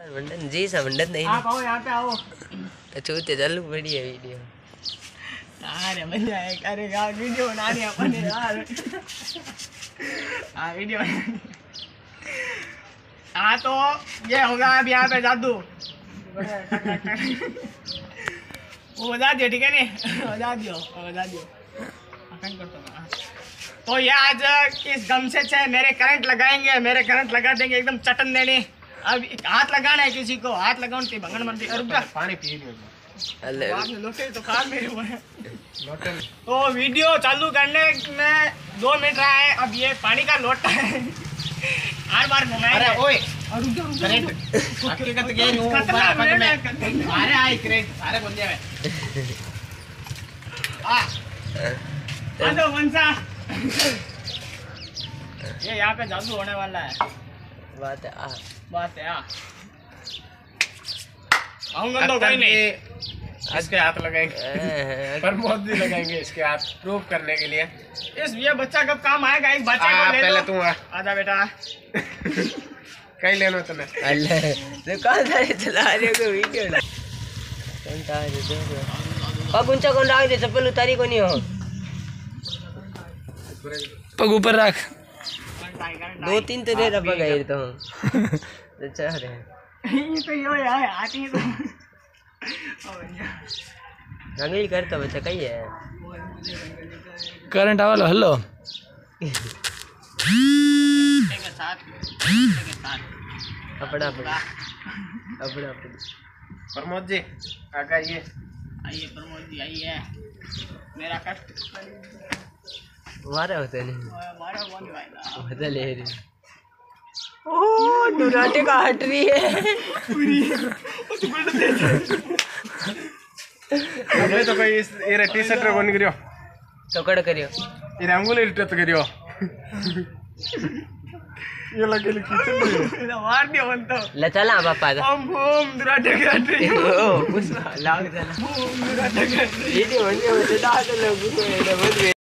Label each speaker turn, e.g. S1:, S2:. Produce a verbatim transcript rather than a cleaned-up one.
S1: मंडन जी सा मंडन नहीं।
S2: आप आओ यहाँ पे आओ।
S1: छूते चालू पड़ी है वीडियो।
S2: अरे मजा आए। अरे यार वीडियो बनानी है अपन यार। हाँ वीडियो। हाँ तो ये होगा अब यहाँ पे जादू। वो बजा दियो ठीक है नहीं? बजा दियो बजा दियो। तो ये आज इस गमछे से मेरे करंट लगाएंगे, मेरे करंट लगा देंगे एकदम चटन देने। अब हाथ लगाना है किसी को, हाथ लगाओ तो भंगन मत दी। पानी पी लोटे तो खा मेरे हुए हैं। तो वीडियो चालू करने में दो मिनट रहा है। अब ये पानी का लोटा है, हर बार घुमाएंगे। अरे ओए करंट हकीकत ये नो बात में अरे आई करंट अरे बंदे में आ आदो वंसा। ये यहाँ पे जादू होने वाला है।
S1: बात है आ
S2: बात है आ आऊंगा तो कोई नहीं। इसके हाथ लगाएंगे पर मोद भी लगाएंगे इसके हाथ प्रूव करने के लिए। इस ये बच्चा कब काम आएगा? एक बच्चे को ले पहले तू आ आजा बेटा। कहीं लेना तूने
S1: अल्लाह तो कौन सा चला रहे हो वीडियो ना कौन सा है दो पग ऊंचा कौन रख दे चप्पल उतारी को नहीं हो
S3: पग ऊपर रख।
S1: दो तीन तो दे रहा गए तो अच्छा रहे
S2: ये तो यो यार आती तो
S1: रंगील करता बच्चा कहीं है
S3: करंट आवालो हेलो
S2: के साथ के साथ
S1: अपना अपना अपना
S2: प्रमोद जी काका ये आइए प्रमोद जी आइए। मेरा कष्ट
S1: मारा होता नहीं
S2: मारा कौन भाईला
S1: मजा ले रही। ओह दुराटे का हट रही है
S2: पूरी तो कोई इस ये टी शर्ट रे बन करियो
S1: तो कड़ करियो
S2: ये अंगुल रिटत करियो ये लगे किचन में मार दियो मन तो
S1: ले चला पापा
S2: ओम ओम दुराटे का हट रही
S1: ओ कुछ लाग देना
S2: ओम दुराटे का
S1: वीडियो बन गया मुझे डाल दो लोग को